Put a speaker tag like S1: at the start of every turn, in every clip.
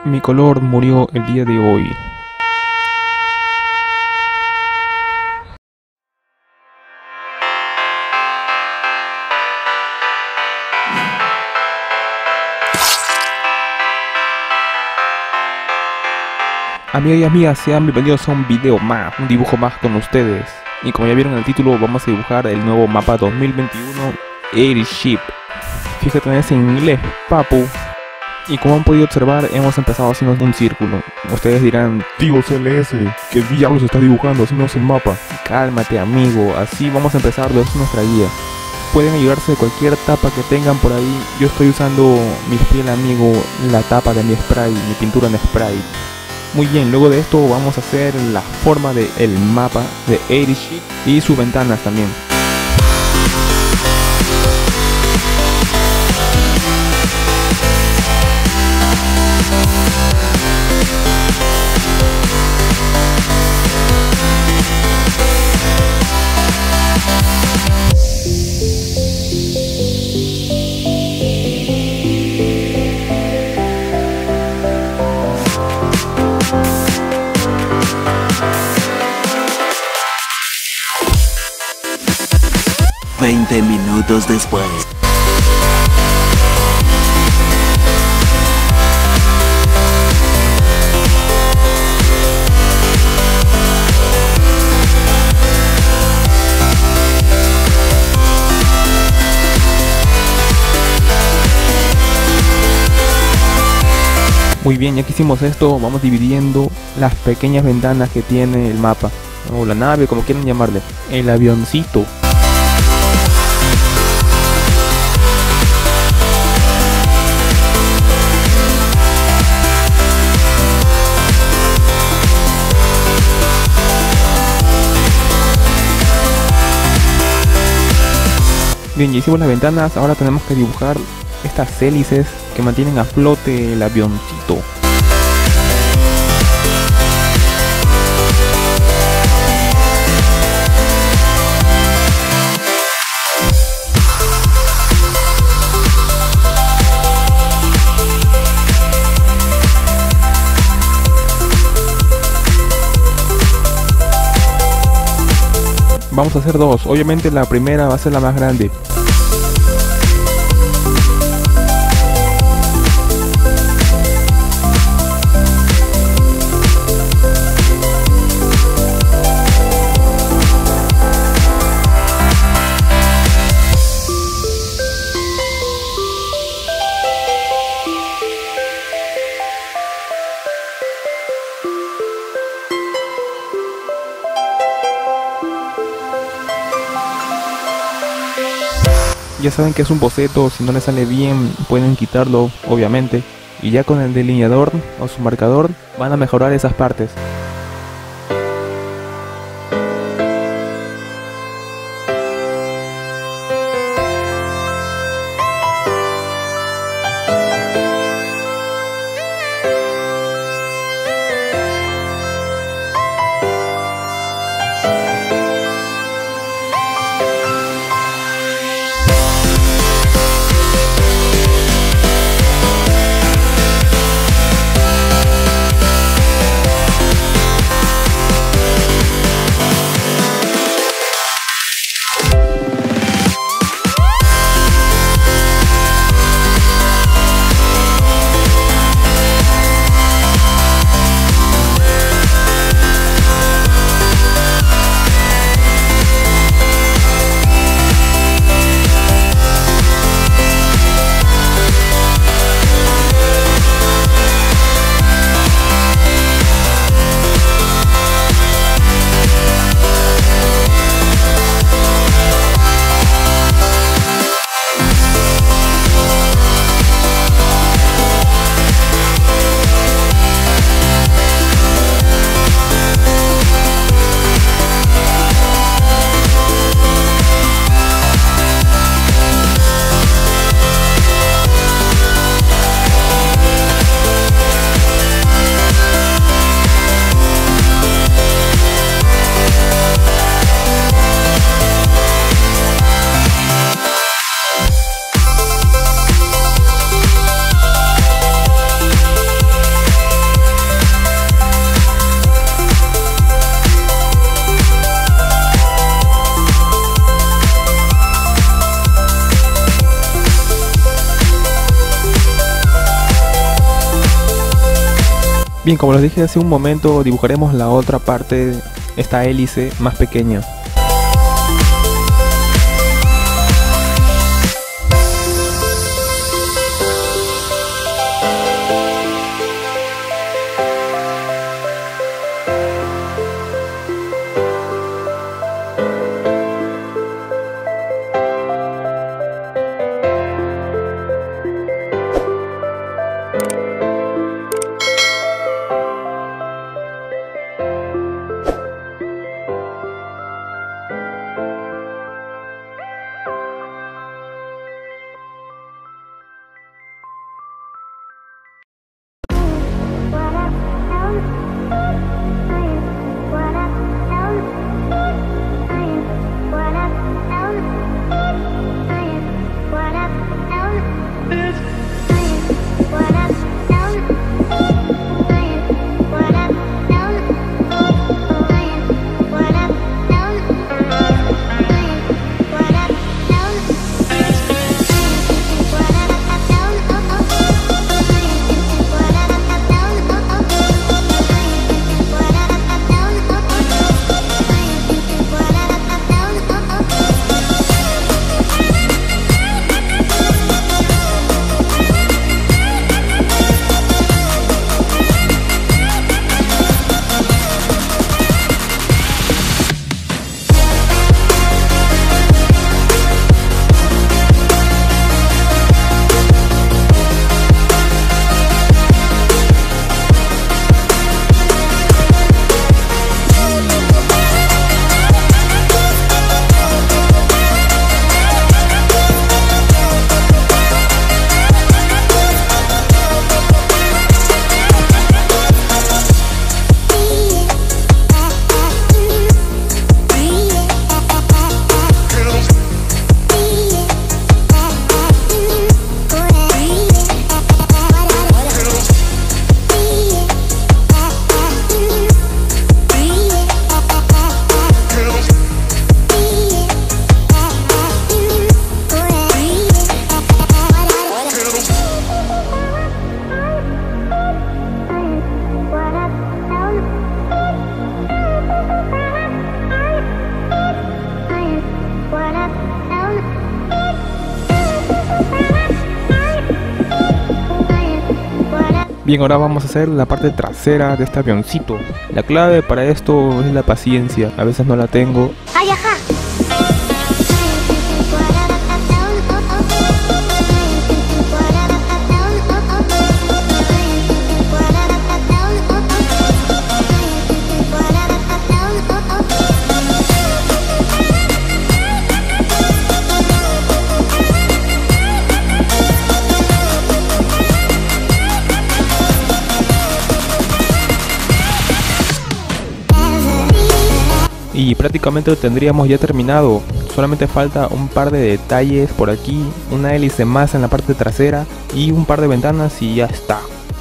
S1: Mi color murió el día de hoy. Amigos y amigas, sean bienvenidos a un video más, un dibujo más con ustedes. Y como ya vieron en el título, vamos a dibujar el nuevo mapa 2021 Airship. Fíjate en ese inglés, papu. Y como han podido observar, hemos empezado haciendo un círculo. Ustedes dirán,
S2: Tío CLS, ¿qué diablos está dibujando? Así no es el mapa.
S1: cálmate amigo, así vamos a empezarlo, es nuestra guía. Pueden ayudarse de cualquier tapa que tengan por ahí. Yo estoy usando, mi fiel amigo, la tapa de mi spray, mi pintura en spray. Muy bien, luego de esto vamos a hacer la forma del mapa de Airship y sus ventanas también.
S3: Veinte minutos después.
S1: Muy bien, ya que hicimos esto, vamos dividiendo las pequeñas ventanas que tiene el mapa, o la nave, como quieran llamarle, el avioncito. Bien, ya hicimos las ventanas, ahora tenemos que dibujar estas hélices que mantienen a flote el avioncito. Vamos a hacer dos, obviamente la primera va a ser la más grande. Ya saben que es un boceto, si no les sale bien pueden quitarlo, obviamente. Y ya con el delineador o su marcador van a mejorar esas partes. Bien, como les dije hace un momento, dibujaremos la otra parte, esta hélice más pequeña. Bien, ahora vamos a hacer la parte trasera de este avioncito. La clave para esto es la paciencia, a veces no la tengo.
S4: ¡Ay, ajá!
S1: Y prácticamente lo tendríamos ya terminado. Solamente falta un par de detalles por aquí, una hélice más en la parte trasera y un par de ventanas y ya está.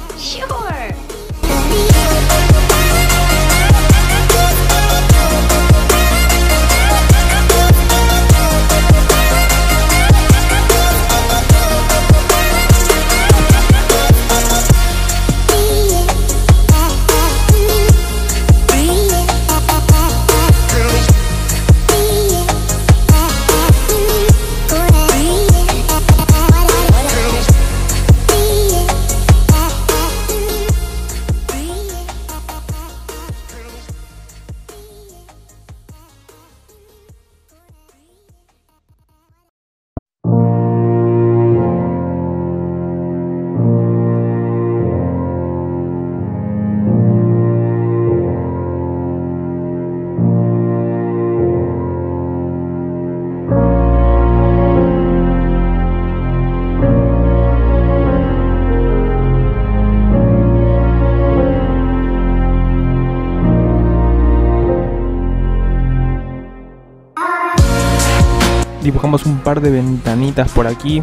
S1: Dibujamos un par de ventanitas por aquí.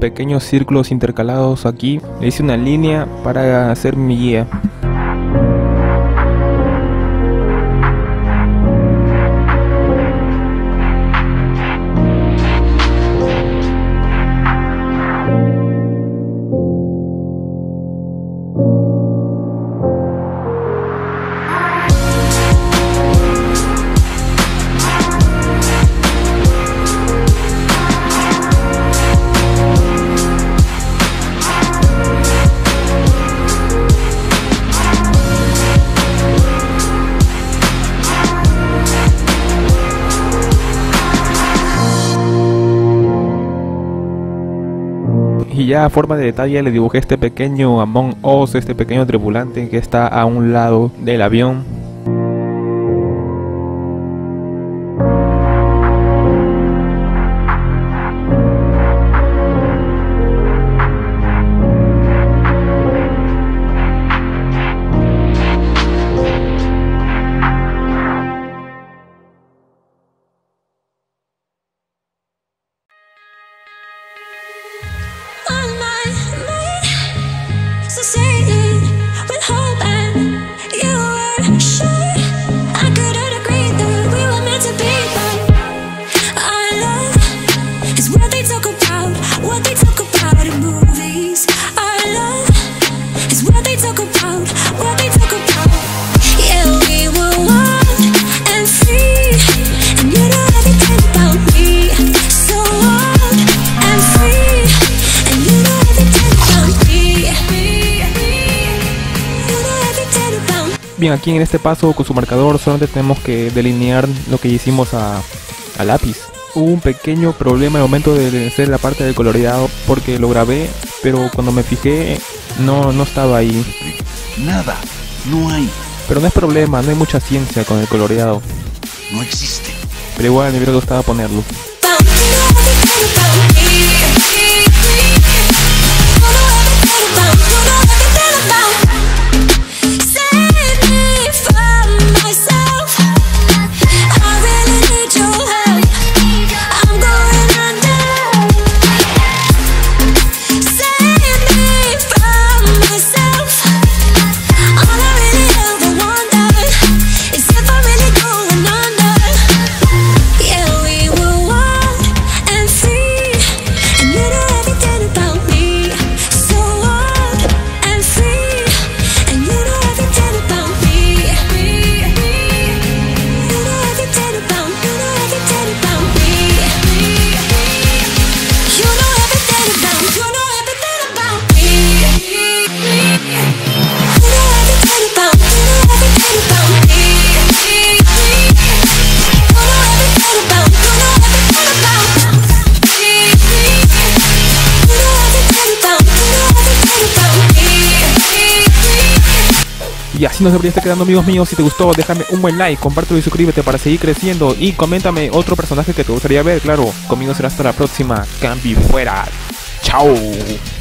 S1: pequeños círculos intercalados aquí. Le hice una línea para hacer mi guía. Y ya a forma de detalle le dibujé este pequeño Among Us, este pequeño tripulante que está a un lado del avión. Bien, aquí en este paso con su marcador solamente tenemos que delinear lo que hicimos a lápiz. Hubo un pequeño problema al momento de hacer la parte del coloreado porque lo grabé, pero cuando me fijé no estaba ahí.
S3: Nada, no hay.
S1: Pero no es problema, no hay mucha ciencia con el coloreado.
S3: No existe.
S1: Pero igual me hubiera gustado ponerlo. Y así nos debería estar quedando, amigos míos. Si te gustó, déjame un buen like, compártelo y suscríbete para seguir creciendo. Y coméntame otro personaje que te gustaría ver, claro. Conmigo será hasta la próxima. Cambi fuera. Chao.